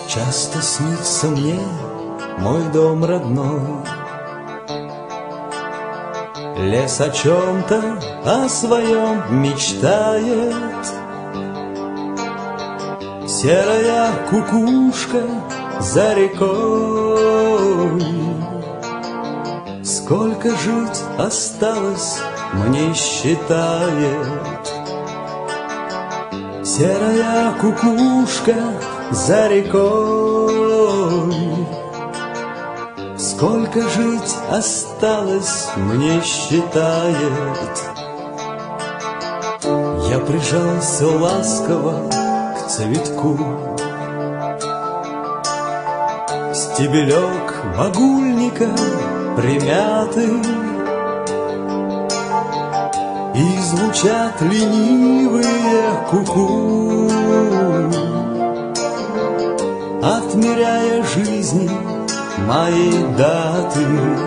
Часто снится мне мой дом родной, лес о чем-то, о своем мечтает. Серая кукушка за рекой. Сколько жить осталось, мне считает. Серая кукушка за рекой. Сколько жить осталось, мне считает. Я прижался ласково к цветку. Стебелек багульника примятый, и звучат ленивые ку-ку, отмеряя жизни моей даты.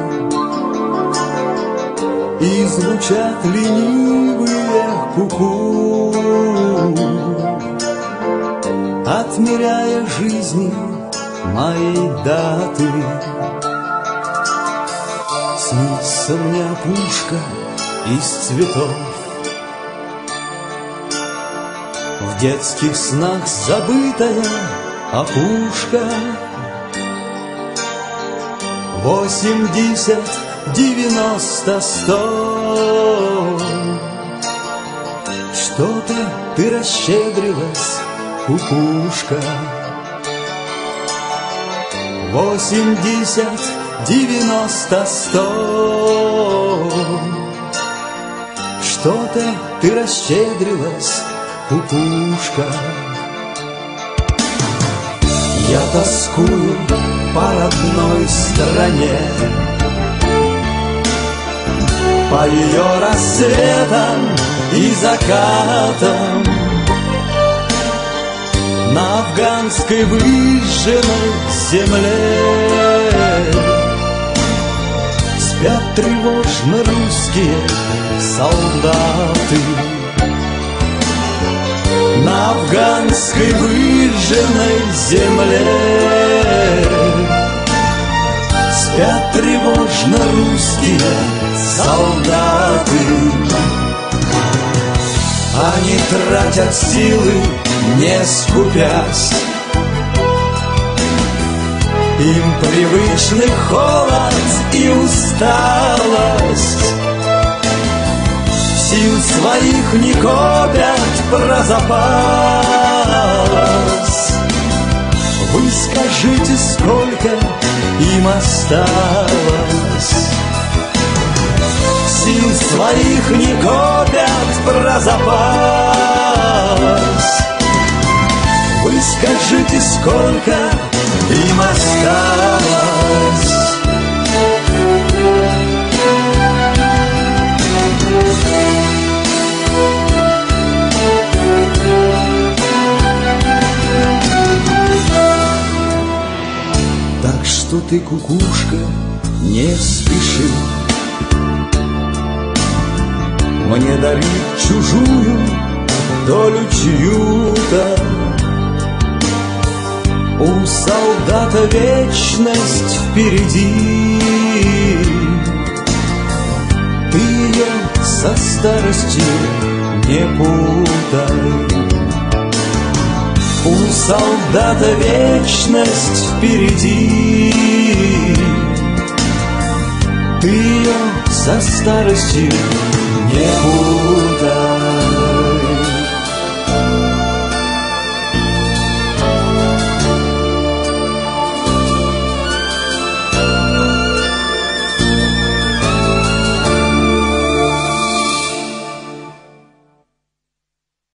И звучат ленивые ку-ку, отмеряя жизни моей даты. Снится мне опушка из цветов, в детских снах забытая опушка. 80, 90, 100. Что-то ты расщедрилась, кукушка. 80, 90, 100. Что-то ты расщедрилась, кукушка. Я тоскую по родной стране, по ее рассветам и закатам, на афганской выжженной земле. Спят тревожно русские солдаты, на афганской выжженной земле. Спят тревожно русские солдаты. Они тратят силы, не скупясь. Им привычны холод и усталость. Сил своих не копят про запас. Вы скажите, сколько им осталось? Сил своих не копят про запас. Вы скажите, сколько им осталось? Так что ты, кукушка, не спеши мне дарить чужую долю чью-то. У солдата вечность впереди, ты ее со старостью не путай. У солдата вечность впереди, ты ее со старостью не путай.